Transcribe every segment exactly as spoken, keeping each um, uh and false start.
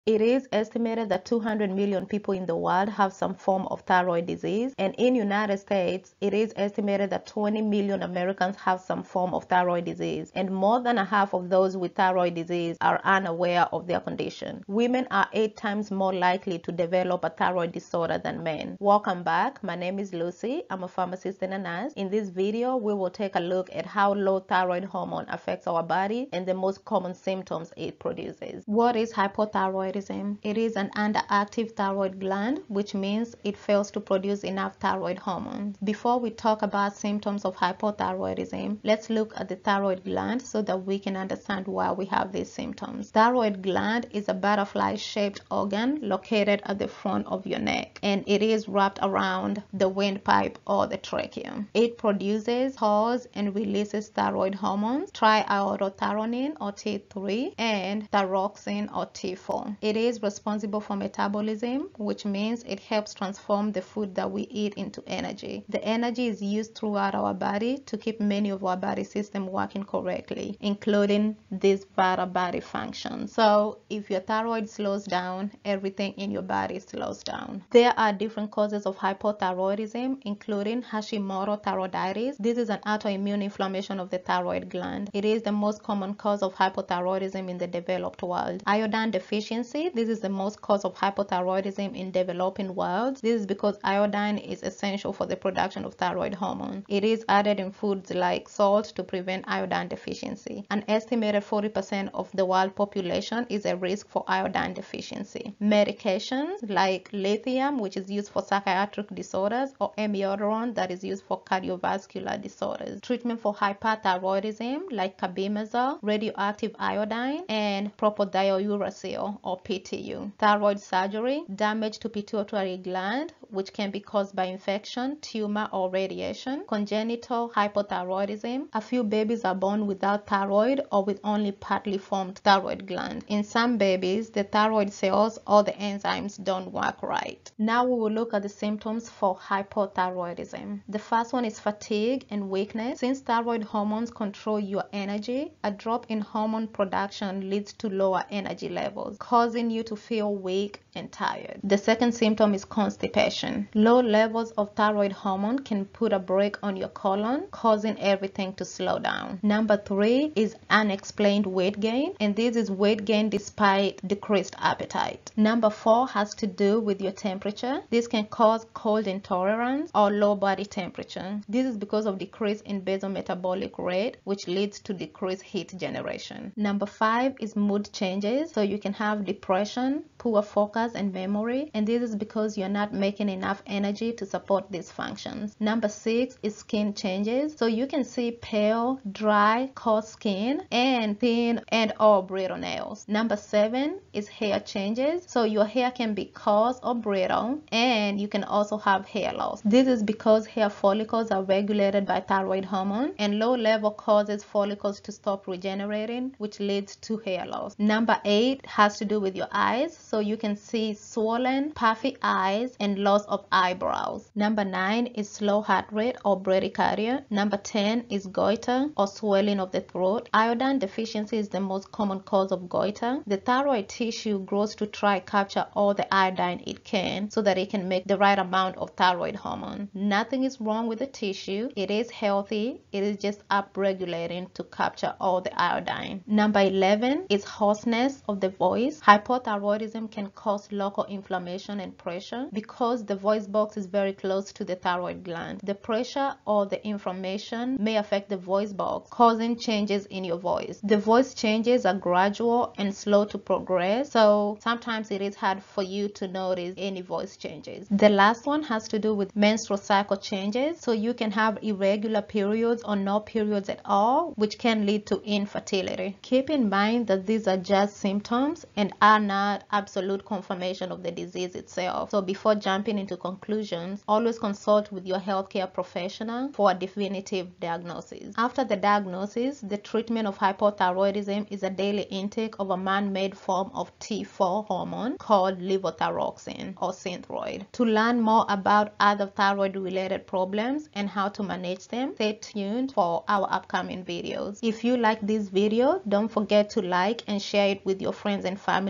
It is estimated that two hundred million people in the world have some form of thyroid disease, and in United States, it is estimated that twenty million Americans have some form of thyroid disease, and more than a half of those with thyroid disease are unaware of their condition. Women are eight times more likely to develop a thyroid disorder than men. Welcome back. My name is Lucy. I'm a pharmacist and a nurse. In this video, we will take a look at how low thyroid hormone affects our body and the most common symptoms it produces. What is hypothyroidism? It is an underactive thyroid gland, which means it fails to produce enough thyroid hormones. Before we talk about symptoms of hypothyroidism, let's look at the thyroid gland so that we can understand why we have these symptoms. Thyroid gland is a butterfly-shaped organ located at the front of your neck, and it is wrapped around the windpipe or the trachea. It produces, coarse, and releases thyroid hormones, triiodothyronine or T three, and thyroxine or T four. It is responsible for metabolism, which means it helps transform the food that we eat into energy. The energy is used throughout our body to keep many of our body systems working correctly, including these vital body functions. So if your thyroid slows down, everything in your body slows down. There are different causes of hypothyroidism, including Hashimoto thyroiditis. This is an autoimmune inflammation of the thyroid gland. It is the most common cause of hypothyroidism in the developed world. Iodine deficiency. This is the most cause of hypothyroidism in developing worlds. This is because iodine is essential for the production of thyroid hormone. It is added in foods like salt to prevent iodine deficiency. An estimated forty percent of the world population is at risk for iodine deficiency. Medications like lithium, which is used for psychiatric disorders, or amiodarone, that is used for cardiovascular disorders. Treatment for hyperthyroidism like carbimazole, radioactive iodine, and propodiuracil or P T U. Thyroid surgery, damage to pituitary gland, which can be caused by infection, tumor, or radiation. Congenital hypothyroidism. A few babies are born without thyroid or with only partly formed thyroid gland. In some babies, the thyroid cells or the enzymes don't work right. Now we will look at the symptoms for hypothyroidism. The first one is fatigue and weakness. Since thyroid hormones control your energy, a drop in hormone production leads to lower energy levels, causing you to feel weak and tired. The second symptom is constipation. Low levels of thyroid hormone can put a brake on your colon, causing everything to slow down. Number three is unexplained weight gain, and this is weight gain despite decreased appetite. Number four has to do with your temperature. This can cause cold intolerance or low body temperature. This is because of decrease in basal metabolic rate, which leads to decreased heat generation. Number five is mood changes. So you can have depression, poor focus, and memory, and this is because you're not making enough energy to support these functions. Number six is skin changes. So you can see pale, dry, coarse skin, and thin and or brittle nails. Number seven is hair changes. So your hair can be coarse or brittle, and you can also have hair loss. This is because hair follicles are regulated by thyroid hormone, and low level causes follicles to stop regenerating, which leads to hair loss. Number eight has to do with your eyes. So you can see swollen, puffy eyes, and loss of eyebrows. Number nine is slow heart rate or bradycardia. Number ten is goiter or swelling of the throat. Iodine deficiency is the most common cause of goiter. The thyroid tissue grows to try capture all the iodine it can so that it can make the right amount of thyroid hormone. Nothing is wrong with the tissue. It is healthy. It is just upregulating to capture all the iodine. Number eleven is hoarseness of the voice. Hypothyroidism can cause local inflammation and pressure because the voice box is very close to the thyroid gland. The pressure or the inflammation may affect the voice box, causing changes in your voice. The voice changes are gradual and slow to progress, so sometimes it is hard for you to notice any voice changes. The last one has to do with menstrual cycle changes. So you can have irregular periods or no periods at all, which can lead to infertility. Keep in mind that these are just symptoms and are not absolute confirmation of the disease itself. So before jumping into conclusions, always consult with your healthcare professional for a definitive diagnosis. After the diagnosis, the treatment of hypothyroidism is a daily intake of a man-made form of T four hormone called levothyroxine or Thyroid. To learn more about other thyroid-related problems and how to manage them, stay tuned for our upcoming videos. If you like this video, don't forget to like and share it with your friends and family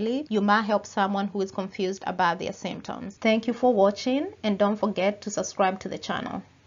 family, you might help someone who is confused about their symptoms. Thank you for watching, and don't forget to subscribe to the channel.